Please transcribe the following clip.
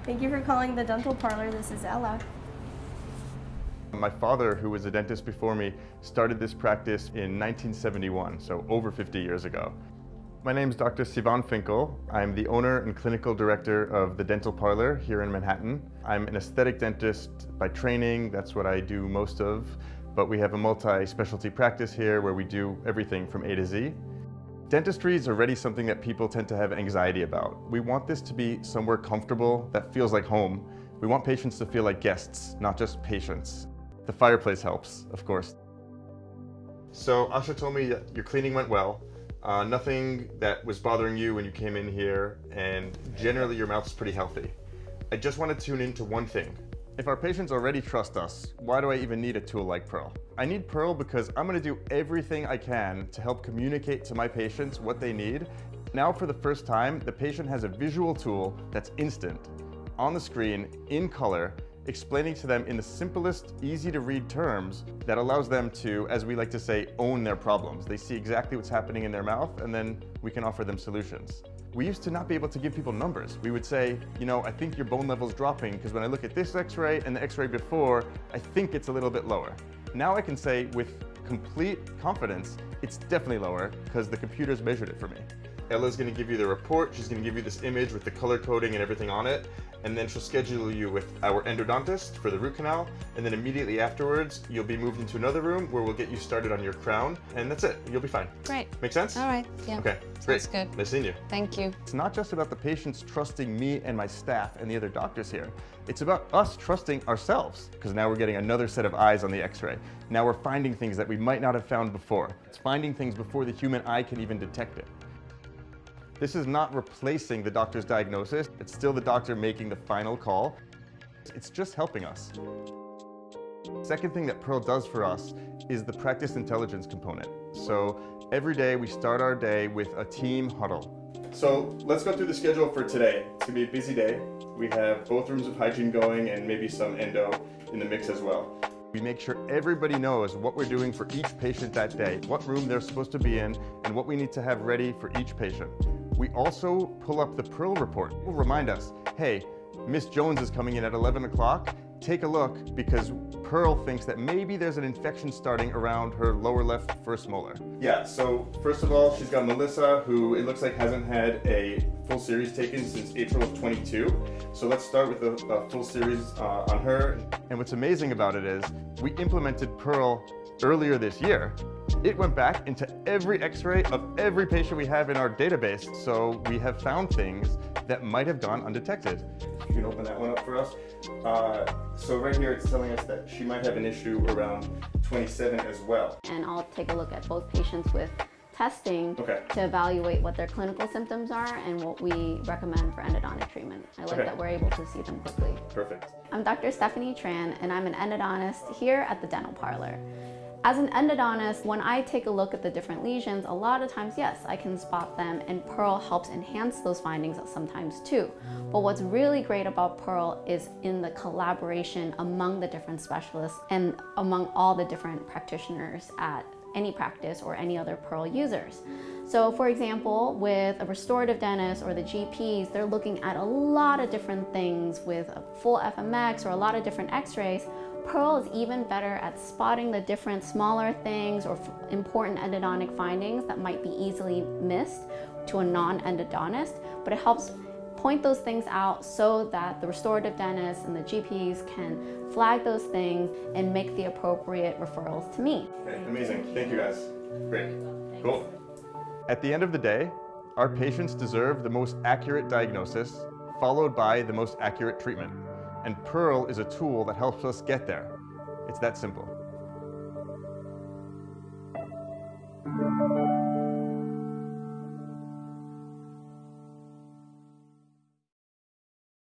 Thank you for calling the Dental Parlor. This is Ella. My father, who was a dentist before me, started this practice in 1971, so over 50 years ago. My name is Dr. Sivan Finkel. I'm the owner and clinical director of the Dental Parlor here in Manhattan. I'm an aesthetic dentist by training. That's what I do most of. But we have a multi-specialty practice here where we do everything from A to Z. Dentistry is already something that people tend to have anxiety about. We want this to be somewhere comfortable that feels like home. We want patients to feel like guests, not just patients. The fireplace helps, of course. So Asha told me that your cleaning went well. Nothing that was bothering you when you came in here, and generally your mouth is pretty healthy. I just want to tune into one thing. If our patients already trust us, why do I even need a tool like Pearl? I need Pearl because I'm going to do everything I can to help communicate to my patients what they need. Now, for the first time, the patient has a visual tool that's instant, on the screen, in color, explaining to them in the simplest, easy to read terms that allows them to, as we like to say, own their problems. They see exactly what's happening in their mouth, and then we can offer them solutions. We used to not be able to give people numbers. We would say, you know, I think your bone level's dropping because when I look at this x-ray and the x-ray before, I think it's a little bit lower. Now I can say with complete confidence, it's definitely lower because the computer's measured it for me. Ella's going to give you the report. She's going to give you this image with the color coding and everything on it, and then she'll schedule you with our endodontist for the root canal, and then immediately afterwards you'll be moved into another room where we'll get you started on your crown, and that's it. You'll be fine. Great. Make sense? All right. Yeah. Okay. Great. Sounds good. Nice seeing you. Thank you. It's not just about the patients trusting me and my staff and the other doctors here. It's about us trusting ourselves, because now we're getting another set of eyes on the x-ray. Now we're finding things that we might not have found before. It's finding things before the human eye can even detect it. This is not replacing the doctor's diagnosis. It's still the doctor making the final call. It's just helping us. Second thing that Pearl does for us is the practice intelligence component. So every day we start our day with a team huddle. So let's go through the schedule for today. It's gonna be a busy day. We have both rooms of hygiene going and maybe some endo in the mix as well. We make sure everybody knows what we're doing for each patient that day, what room they're supposed to be in, and what we need to have ready for each patient. We also pull up the Pearl report. It will remind us, hey, Miss Jones is coming in at 11 o'clock. Take a look, because Pearl thinks that maybe there's an infection starting around her lower left first molar. Yeah, so first of all, she's got Melissa, who it looks like hasn't had a full series taken since April of 22. So let's start with a full series on her. And what's amazing about it is we implemented Pearl earlier this year. It went back into every x-ray of every patient we have in our database. So we have found things that might have gone undetected. You can open that one up for us. So right here it's telling us that she might have an issue around 27 as well. And I'll take a look at both patients with testing to evaluate what their clinical symptoms are and what we recommend for endodontic treatment. I like that we're able to see them quickly. Perfect. I'm Dr. Stephanie Tran, and I'm an endodontist here at the Dental Parlor. As an endodontist, when I take a look at the different lesions, a lot of times, yes, I can spot them, and Pearl helps enhance those findings sometimes too. But what's really great about Pearl is in the collaboration among the different specialists and among all the different practitioners at any practice or any other Pearl users. So for example, with a restorative dentist or the GPs, they're looking at a lot of different things with a full FMX or a lot of different x-rays. Pearl is even better at spotting the different smaller things or important endodontic findings that might be easily missed to a non-endodontist, but it helps point those things out so that the restorative dentists and the GPs can flag those things and make the appropriate referrals to me. Okay, amazing. Thank you guys. Great. Cool. At the end of the day, our patients deserve the most accurate diagnosis, followed by the most accurate treatment. And Pearl is a tool that helps us get there. It's that simple.